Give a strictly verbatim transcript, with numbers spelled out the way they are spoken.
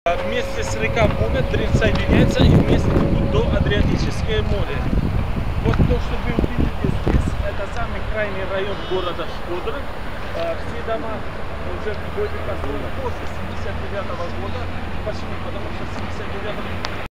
Вместе с река Буга соединяется и вместе идут до Адриатическое море. Вот то, что вы увидите здесь, это самый крайний район города Шкодра. Все дома уже были построены после семьдесят девятого года. Почему? Потому что в семьдесят девятом